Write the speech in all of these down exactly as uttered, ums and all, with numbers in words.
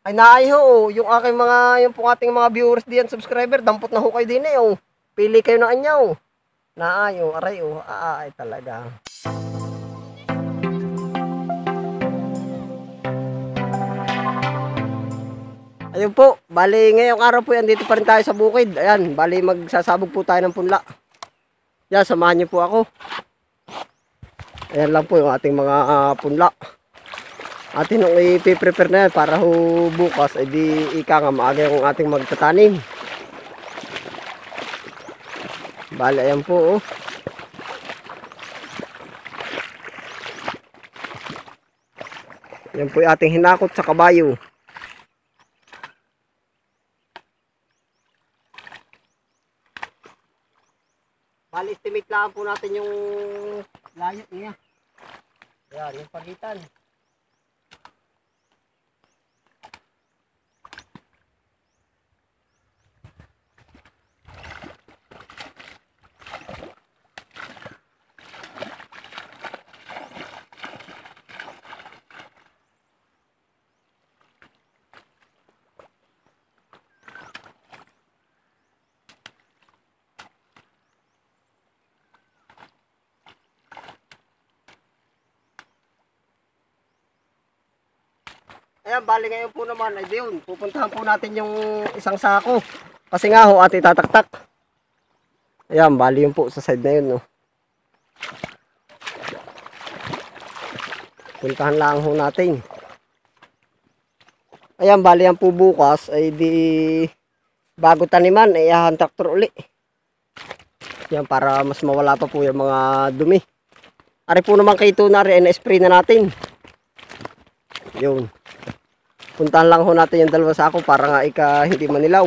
Ay naay ho, yung aking mga, yung pong ating mga viewers diyan, subscriber, dampot na ho kayo din eh, oh. Pili kayo ng anyaw. Naay, oh, aray, oh, ah, ay talaga. Ayun po, bali ngayong araw po yan, dito pa rin tayo sa bukid. Ayan, bali magsasabog po tayo ng punla. Yan, samahan niyo po ako. Ayan lang po yung ating mga uh, punla. Atin nung i-prepare na yan para ho bukas, ay di ika nga maaga yung ating magtatanim. Bali, ayan po, oh. Yan po yung ating hinakot sa kabayo. Bali, estimate lang po natin yung layo niya. Yan, yung pagitan. Ayan, bali ngayon po naman, ay diyon, pupuntahan po natin yung isang sako. Kasi nga ho, ati tataktak. Ayan, bali yun po sa side na yun, no. Puntahan lang ho natin. Ayan, bali yan po bukas, ay di bago taniman, ay ahan traktor uli. Yan, para mas mawala pa po yung mga dumi. Ari po naman kay Tunari, ay na-spray na natin. Yun. Puntahan lang ho natin yung dalawa sako para nga ika hindi manilaw.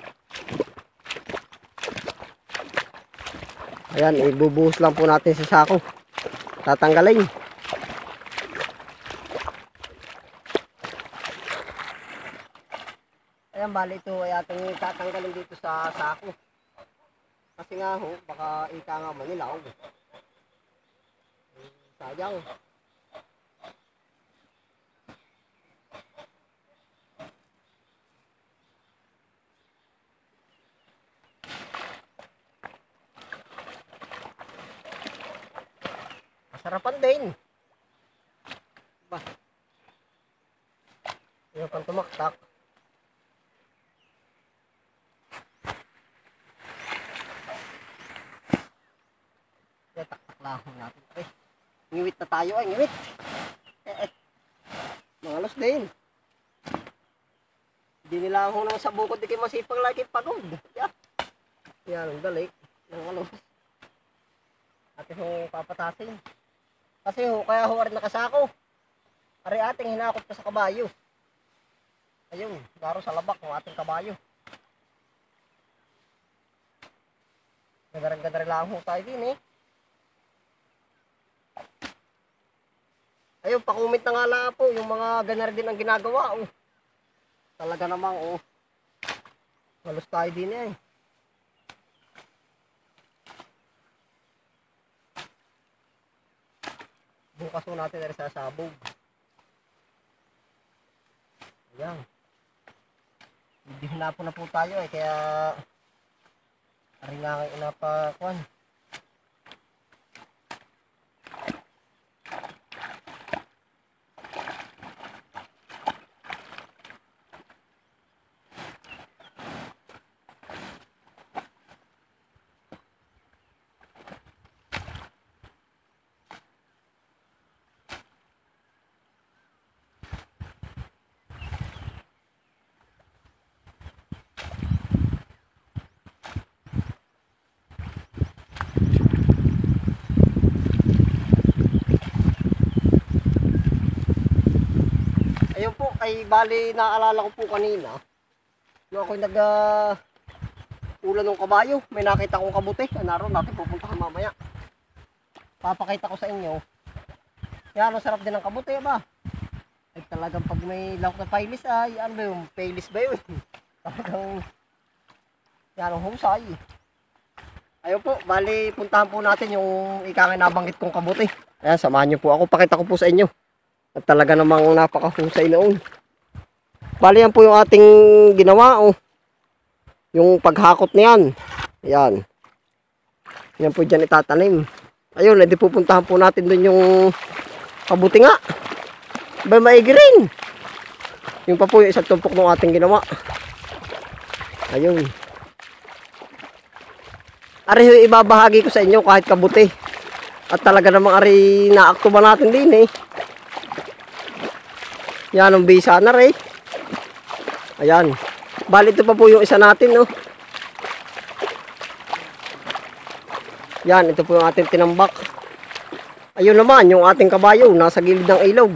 Ayan, ibubuhos lang po natin sa sako. Tatanggalin. Ayan, bali ito ay ating tatanggalin dito sa sako. Kasi nga ho, baka ika nga manilaw. Sayang. Sarapan din. Ba. Yung pang tumaktak. Kaya taktak lang natin. Ay, ngiwit na tayo ay, ngiwit. Eh, eh. Mangalos din. Hindi nila ako nang sa bukod di kayo masipang lagi pagod. Yeah. Yan, ang dalik. Nangalos. Ate ho papatasin. Kasi ho, kaya ho rin nakasako. Ari ating hinakot ka sa kabayo. Ayun, garo sa labak ng ating kabayo. Gadarang-gadar lang ho tayo din eh. Ayun, pakumit na nga lang po yung mga ganar din ang ginagawa. Oh. Talaga namang oh. Halos tayo din eh. Bukas po natin na sa sabog. Ayan. Hindi hinapo na po tayo eh. Kaya rin nga kayo napakuan. Ayun po, ay bali naalala ko po kanina. Nung ako'y nag uh, ulan ng kabayo, may nakita kong kabuti. Naroon natin pupuntahan mamaya. Papakita ko sa inyo. Yan, ang sarap din ng kabuti ba? Ay talagang pag may lahok na pailis ay, ano ba yung pailis ba yun? Talagang, yan ang husay. Ayun po, bali puntahan po natin yung ikangin nabanggit kong kabuti. Ayan, samahan nyo po ako. Pakita ko po sa inyo. At talaga namang napakahusay noon. Bali yan po yung ating ginawa, oh. Yung paghakot niyan. Ayan. Yan po dyan itatanim. Ayun, edi pupuntahan po natin dun yung kabuti nga. Ba maigi rin. Yung pa po yung isang tumpok ng ating ginawa. Ayun. Ari ibabahagi ko sa inyo kahit kabuti. At talaga namang ari naaktuba natin din eh. Yan ang bisa na rin. Ayan. Bali ito pa po yung isa natin, no. Yan, ito po yung ating tinambak. Ayun naman, yung ating kabayo nasa gilid ng ilog.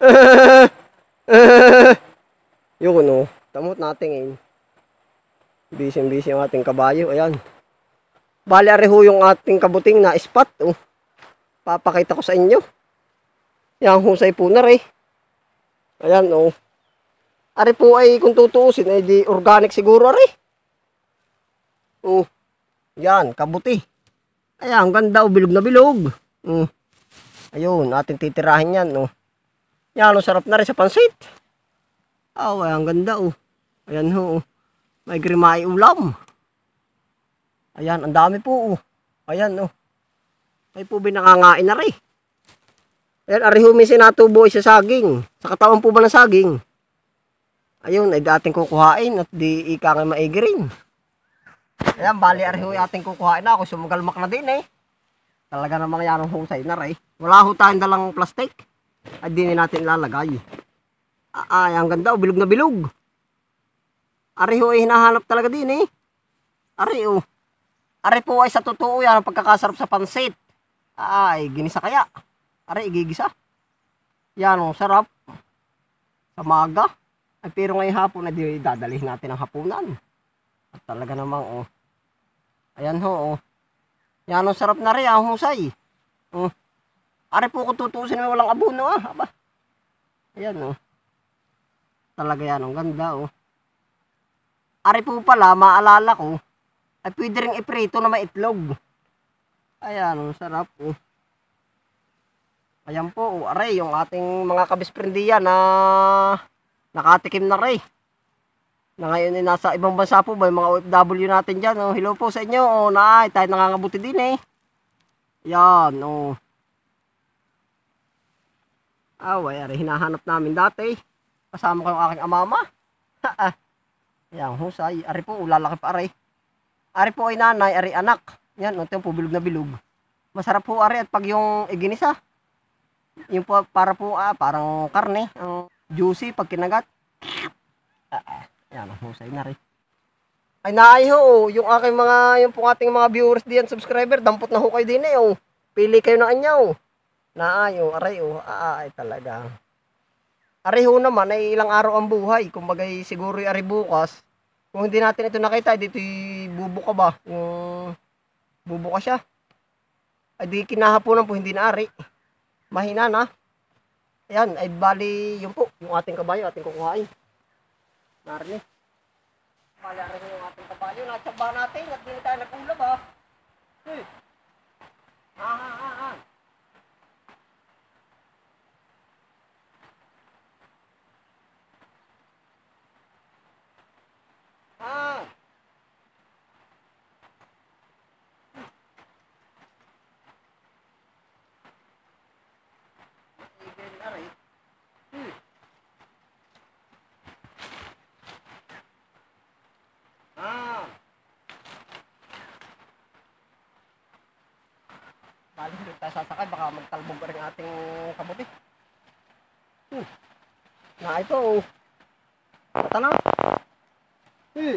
Yun, no. Tamot natin eh. Busy-busy yung ating kabayo. Ayan. Bali ari ho yung ating kabuting na spot, oh. Papakita ko sa inyo. Yan, husay po na rin. Ayan, oh. Ari po ay kung tutuusin ay di organic siguro ari. Oh. Yan, kabuti. Ayan, ang ganda, oh, bilog na bilog. Oh. Ayun, ating titirahin yan, oh. Yan, oh, sarap na rin sa pansit. Oh, ayan, ang ganda, oh. Ayan, oh. May grimay ulam. Ayan, ang dami po, oh. Ayan, oh. May po binangangain na rin. Ayan, ari ho, may sinatubo sa saging. Sa katawan po ba ng saging? Ayun, ay dating kukuhain at di ika nga maigi rin. Ayan, bali ari ho ating kukuhain na. Ako sumugalmak na din eh. Talaga namang yan ang husay na rin. Wala ho tayong dalang plastic. Ay di natin lalagay. Ay, ang ganda, bilog na bilog. Ari ho ay hinahanap talaga din eh. Ari oh. Ari po ay sa totoo yan ang pagkakasarap sa pansit. Ay, ginisa kaya. Ari, igigisa. Yan oh, sarap. Sa maga. Ay, pero ngayong hapon na di dadalhin natin ang hapunan. At talaga namang, oh. Ayan ho, oh. Yan, oh, sarap na rin, ang husay. Oh. Ari po kung tutusin mo walang abono, ah. Aba. Ayan, oh. Talaga yan, ang ganda, oh. Ari po pala, maalala ko, ay pwede rin iprito na maitlog. Ayan, oh, sarap, oh. Ayan po, oh. Ari, yung ating mga kabisprendiya na nakatikim na rin. Na ngayon ay nasa ibang bansa po ba, yung mga O F W natin dyan. Oh, hello po sa inyo. Oh, naay, tayo nangangabuti din eh. Yan, oh. Away, ari, hinahanap namin dati. Kasama ko yung aking amama. Yan, husay. Ari po, lalaki pa ari. Ari po ay nanay, ari anak. Yan, ito po, bilog na bilog. Masarap po ari at pag yung iginisa. Yung po, para po, ah, parang karne. Ang juicy pag kinagat. Ah, ah. Yan, husay na rin. Ay, naay ho, yung aking mga, yung pong ating mga viewers diyan, subscriber, dampot na ho kayo din eh, oh. Pili kayo na anyaw. Naay, oh, aray, oh, ay talaga. Aray ho naman, ay ilang araw ang buhay, kumbagay siguro yung ari bukas. Kung hindi natin ito nakita, dito bubuka ba, yung bubuka siya. Ay, di kinahaponan po, hindi na ari. Mahina na. Ayan, ay bali, yun po, yung ating kabayo, ating kukuhain. Narinig. Mala rin yung ating kabayo. Natsaba natin at hindi tayo nag-ulab ha. Hey. Ah, ah, ah, ah. Ah. Igil na rin. Hmm. Ah. Bali, hindi tayo sasakay. Baka magtalbog rin ating kabuti. Hmm. Na ito, oh. Mata na. Hmm.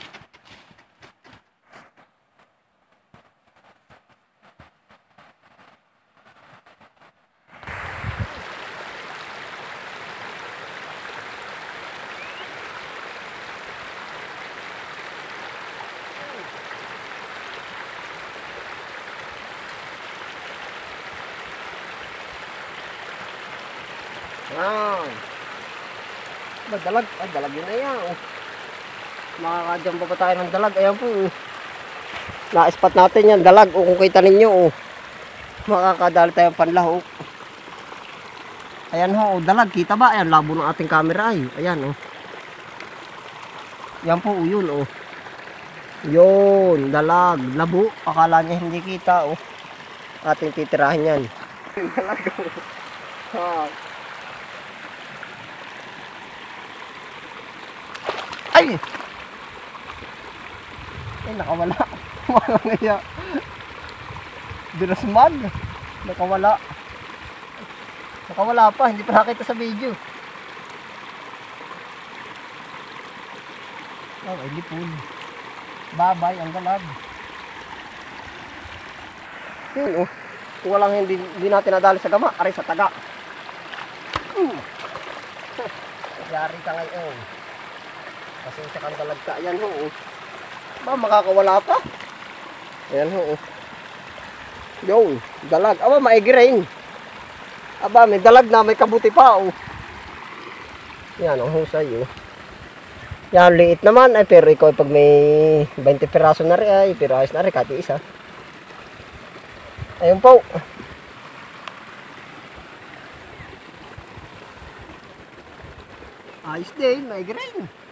Yan. Dalag. Ay, dalag yun na yan. Oh. Makakadyan pa pa tayo ng dalag. Ayan po. Oh. Na-spot natin yan. Dalag. O kung kita ninyo. Oh. Makakadali tayong panlahok. Ayan ho. Oh, dalag. Kita ba? Ayan. Labo ng ating camera. Ay. Ayan. Oh. Yan po, yun, oh. Yun, dalag, labo. Akala niya hindi kita, oh. Ating titirahin yan. Dalag, oh. Ha. Ay! Ay, nakawala. Wala na yan. Dinasmag. Nakawala. Nakawala pa, hindi pa nakita sa video. Oh, ay lipon. Babay, ang galag. Yun, oh. Kung walang hindi, hindi natin nadali sa gama, aray sa taga. Hmm. Yari ka ngayon. Kasi sa kang galag ka, ayan ho, oh. Ba, makakawala pa. Ayan ho, oh. Yun, dalag. Aba, maigi rin. Aba, may dalag na, may kabuti pa, oh. Yan, ang husay, oh. Yan, liit naman. Ay, pero ikaw, pag may twenty piraso na rin, ay, pero ayos na rin, kati isa. Ayun po. Ayos din, maigi rin.